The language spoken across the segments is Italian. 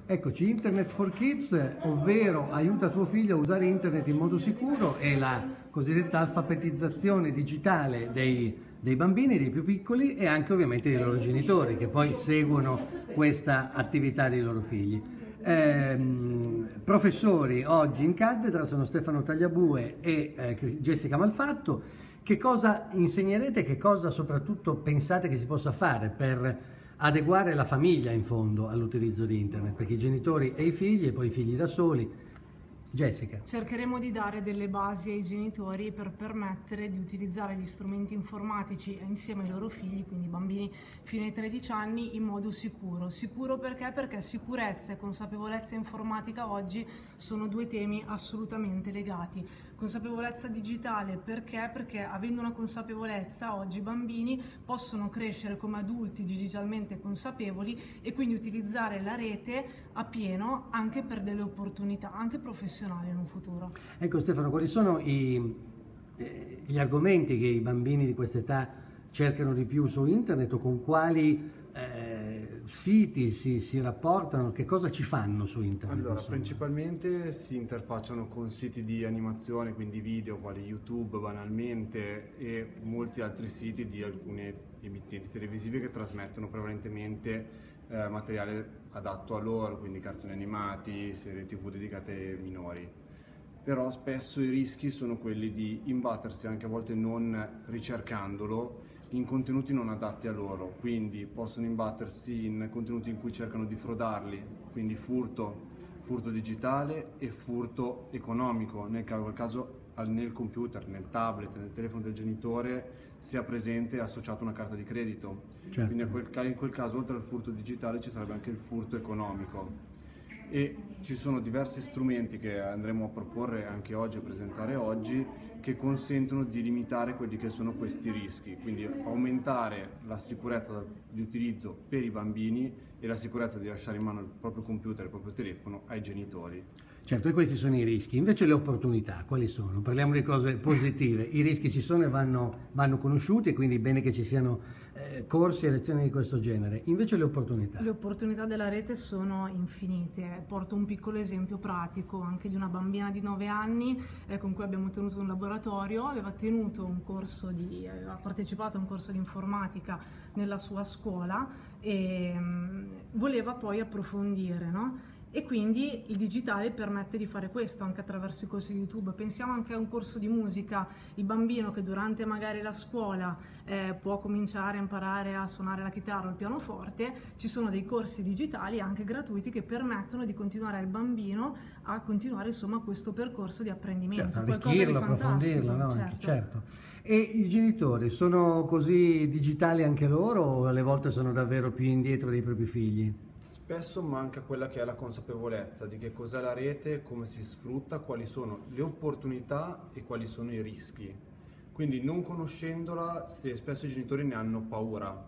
Eccoci, Internet for Kids, ovvero aiuta tuo figlio a usare internet in modo sicuro, è la cosiddetta alfabetizzazione digitale dei bambini, dei più piccoli e anche ovviamente dei loro genitori che poi seguono questa attività dei loro figli. Professori oggi in cattedra sono Stefano Tagliabue e Jessica Malfatto. Che cosa insegnerete, che cosa soprattutto pensate che si possa fare per adeguare la famiglia in fondo all'utilizzo di internet, perché i genitori e i figli e poi i figli da soli. Jessica. Cercheremo di dare delle basi ai genitori per permettere di utilizzare gli strumenti informatici insieme ai loro figli, quindi i bambini fino ai 13 anni, in modo sicuro. Sicuro perché? Perché sicurezza e consapevolezza informatica oggi sono due temi assolutamente legati. Consapevolezza digitale perché? Perché avendo una consapevolezza oggi i bambini possono crescere come adulti digitalmente consapevoli e quindi utilizzare la rete a pieno anche per delle opportunità, anche professionali in un futuro. Ecco Stefano, quali sono gli argomenti che i bambini di questa età cercano di più su internet o con quali siti si rapportano, che cosa ci fanno su internet? Allora, insomma? principalmente si interfacciano con siti di animazione, quindi video, quali YouTube banalmente, e molti altri siti di alcune emittenti televisive che trasmettono prevalentemente materiale adatto a loro, quindi cartoni animati, serie TV dedicate ai minori. Però spesso i rischi sono quelli di imbattersi, anche a volte non ricercandolo, in contenuti non adatti a loro, quindi possono imbattersi in contenuti in cui cercano di frodarli, quindi furto digitale e furto economico, nel caso nel computer, nel tablet, nel telefono del genitore sia presente e associato una carta di credito. Certo. Quindi in quel caso oltre al furto digitale ci sarebbe anche il furto economico. E ci sono diversi strumenti che andremo a proporre anche oggi, a presentare oggi, che consentono di limitare quelli che sono questi rischi, quindi aumentare la sicurezza di utilizzo per i bambini e la sicurezza di lasciare in mano il proprio computer, il proprio telefono ai genitori. Certo, e questi sono i rischi. Invece le opportunità, quali sono? Parliamo di cose positive. I rischi ci sono e vanno conosciuti e quindi è bene che ci siano corsi e lezioni di questo genere. Invece le opportunità. Le opportunità della rete sono infinite. Porto un piccolo esempio pratico anche di una bambina di 9 anni con cui abbiamo tenuto un laboratorio. Aveva partecipato a un corso di informatica nella sua scuola e voleva poi approfondire, no? E quindi il digitale permette di fare questo anche attraverso i corsi di YouTube. Pensiamo anche a un corso di musica, il bambino che durante magari la scuola può cominciare a imparare a suonare la chitarra o il pianoforte, ci sono dei corsi digitali anche gratuiti che permettono di continuare al bambino a continuare insomma questo percorso di apprendimento. Certo, arricchirlo, approfondirlo, no? Certo. E i genitori sono così digitali anche loro o alle volte sono davvero più indietro dei propri figli? Spesso manca quella che è la consapevolezza di che cos'è la rete, come si sfrutta, quali sono le opportunità e quali sono i rischi. Quindi non conoscendola, spesso i genitori ne hanno paura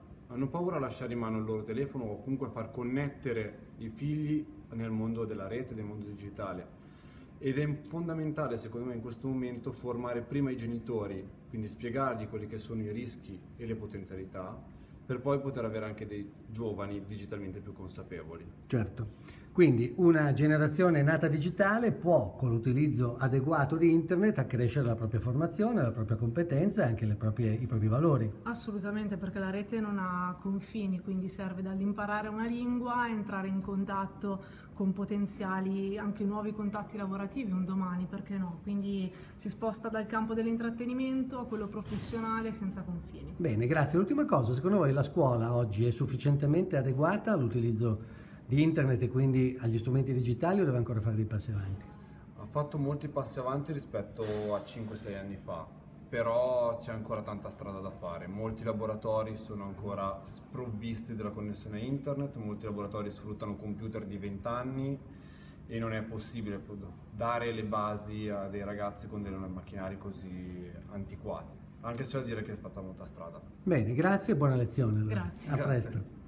a lasciare in mano il loro telefono o comunque a far connettere i figli nel mondo della rete, nel mondo digitale. Ed è fondamentale secondo me in questo momento formare prima i genitori, quindi spiegargli quelli che sono i rischi e le potenzialità, per poi poter avere anche dei giovani digitalmente più consapevoli. Certo, quindi una generazione nata digitale può, con l'utilizzo adeguato di internet, accrescere la propria formazione, la propria competenza e anche i propri valori. Assolutamente, perché la rete non ha confini, quindi serve dall'imparare una lingua, entrare in contatto con potenziali, anche nuovi contatti lavorativi un domani, perché no? Quindi si sposta dal campo dell'intrattenimento a quello professionale senza confini. Bene, grazie. L'ultima cosa, secondo voi la scuola oggi è sufficientemente adeguata all'utilizzo di internet e quindi agli strumenti digitali o deve ancora fare dei passi avanti? Ha fatto molti passi avanti rispetto a 5-6 anni fa, però c'è ancora tanta strada da fare. Molti laboratori sono ancora sprovvisti della connessione a internet, molti laboratori sfruttano computer di 20 anni e non è possibile dare le basi a dei ragazzi con dei macchinari così antiquati, anche se c'è da dire che è fatta molta strada. Bene, grazie e buona lezione. Allora. Grazie. A presto.